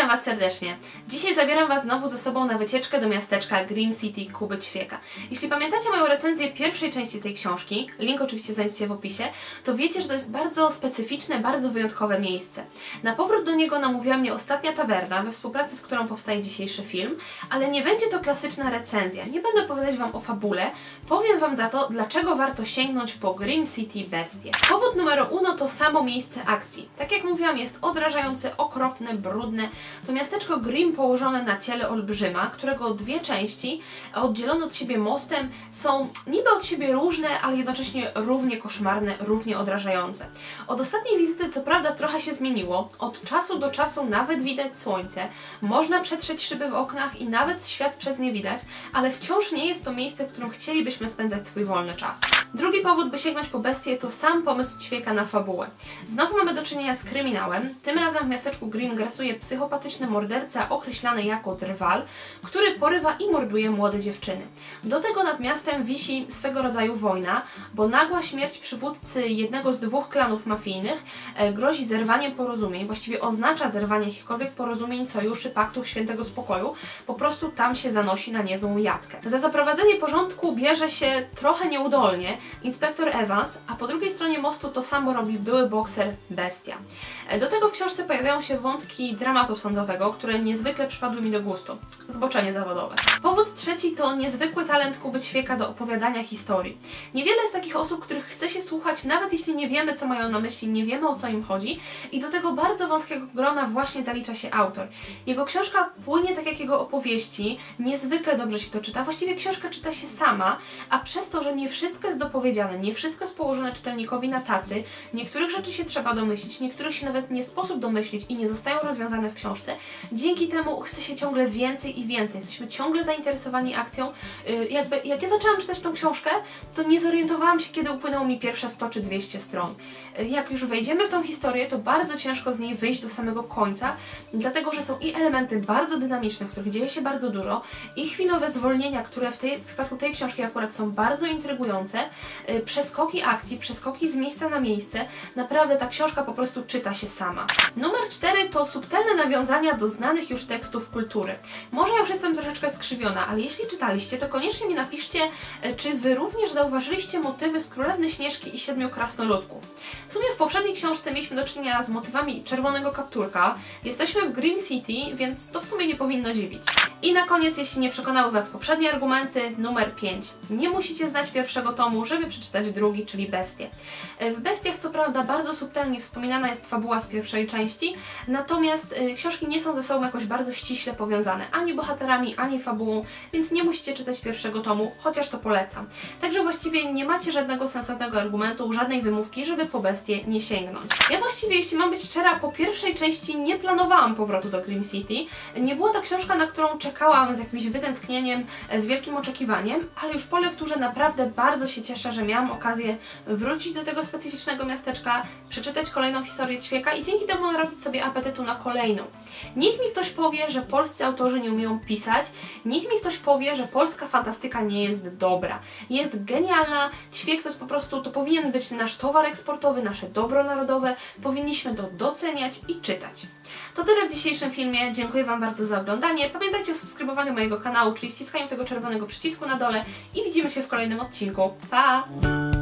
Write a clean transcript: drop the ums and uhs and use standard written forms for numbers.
Witam Was serdecznie. Dzisiaj zabieram Was znowu ze sobą na wycieczkę do miasteczka Grim City Kuby Ćwieka. Jeśli pamiętacie moją recenzję pierwszej części tej książki, link oczywiście znajdziecie w opisie, to wiecie, że to jest bardzo specyficzne, bardzo wyjątkowe miejsce. Na powrót do niego namówiła mnie Ostatnia Tawerna, we współpracy z którą powstaje dzisiejszy film, ale nie będzie to klasyczna recenzja. Nie będę opowiadać Wam o fabule, powiem Wam za to, dlaczego warto sięgnąć po Grim City Bestie. Powód numer uno to samo miejsce akcji. Tak jak mówiłam, jest odrażające, okropne, brudne. To miasteczko Grim położone na ciele olbrzyma, którego dwie części, oddzielone od siebie mostem, są niby od siebie różne, ale jednocześnie równie koszmarne, równie odrażające. Od ostatniej wizyty co prawda trochę się zmieniło, od czasu do czasu nawet widać słońce, można przetrzeć szyby w oknach i nawet świat przez nie widać, ale wciąż nie jest to miejsce, w którym chcielibyśmy spędzać swój wolny czas. Drugi powód, by sięgnąć po bestię, to sam pomysł Ćwieka na fabułę. Znowu mamy do czynienia z kryminałem, tym razem w miasteczku Grim grasuje psychopatyczny morderca określany jako drwal, który porywa i morduje młode dziewczyny. Do tego nad miastem wisi swego rodzaju wojna, bo nagła śmierć przywódcy jednego z dwóch klanów mafijnych grozi zerwaniem porozumień, właściwie oznacza zerwanie jakichkolwiek porozumień, sojuszy, paktów, świętego spokoju, po prostu tam się zanosi na niezłą jatkę. Za zaprowadzenie porządku bierze się trochę nieudolnie inspektor Evans, a po drugiej stronie mostu to samo robi były bokser Bestia. Do tego w książce pojawiają się wątki dramatu sądowego, które niezwykle przypadły mi do gustu. Zboczenie zawodowe. Powód trzeci to niezwykły talent Kuby Ćwieka do opowiadania historii. Niewiele jest takich osób, których chce się słuchać, nawet jeśli nie wiemy, co mają na myśli, nie wiemy, o co im chodzi, i do tego bardzo wąskiego grona właśnie zalicza się autor. Jego książka płynie tak jak jego opowieści, niezwykle dobrze się to czyta, właściwie książka czyta się sama, a przez to, że nie wszystko jest dopowiedziane, nie wszystko jest położone czytelnikowi na tacy, niektórych rzeczy się trzeba domyślić, niektórych się nawet nie sposób domyślić i nie zostają rozwiązane w książce, dzięki temu chce się ciągle więcej i więcej. Jesteśmy ciągle zainteresowani akcją. Jak ja zaczęłam czytać tą książkę, to nie zorientowałam się, kiedy upłynęło mi pierwsze 100 czy 200 stron. Jak już wejdziemy w tą historię, to bardzo ciężko z niej wyjść do samego końca, dlatego że są i elementy bardzo dynamiczne, w których dzieje się bardzo dużo, i chwilowe zwolnienia, które w przypadku tej książki akurat są bardzo intrygujące, przeskoki akcji, przeskoki z miejsca na miejsce. Naprawdę ta książka po prostu czyta się sama. Numer 4 to subtelne nawiązania do znanych już tekstów kultury. Może ja już jestem troszeczkę skrzywiona, ale jeśli czytaliście, to koniecznie mi napiszcie, czy Wy również zauważyliście motywy z Królewny Śnieżki i Siedmiu Krasnoludków. W sumie w poprzedniej książce mieliśmy do czynienia z motywami Czerwonego Kapturka, jesteśmy w Grim City, więc to w sumie nie powinno dziwić. I na koniec, jeśli nie przekonały Was poprzednie argumenty, numer 5. Nie musicie znać pierwszego tomu, żeby przeczytać drugi, czyli Bestię. W Bestiach co prawda bardzo subtelnie wspominana jest fabuła z pierwszej części, natomiast książki nie są ze sobą jakoś bardzo ściśle powiązane, ani bohaterami, ani fabułą, więc nie musicie czytać pierwszego tomu, chociaż to polecam. Także właściwie nie macie żadnego sensownego argumentu, żadnej wymówki, żeby po Bestię nie sięgnąć. Ja właściwie, jeśli mam być szczera, po pierwszej części nie planowałam powrotu do Grim City. Nie była to książka, na którą czekałam z jakimś wytęsknieniem, z wielkim oczekiwaniem, ale już po lekturze naprawdę bardzo się cieszę, że miałam okazję wrócić do tego specyficznego miasteczka, przeczytać kolejną historię Ćwieka i dzięki temu narobić sobie apetytu na kolejną. Niech mi ktoś powie, że polscy autorzy nie umieją pisać, niech mi ktoś powie, że polska fantastyka nie jest dobra. Jest genialna, Ćwiek to jest po prostu, to powinien być nasz towar eksportowy, nasze dobro narodowe, powinniśmy to doceniać i czytać. To tyle w dzisiejszym filmie, dziękuję Wam bardzo za oglądanie, pamiętajcie o subskrybowaniu mojego kanału, czyli wciskaniu tego czerwonego przycisku na dole i widzimy się w kolejnym odcinku. Pa!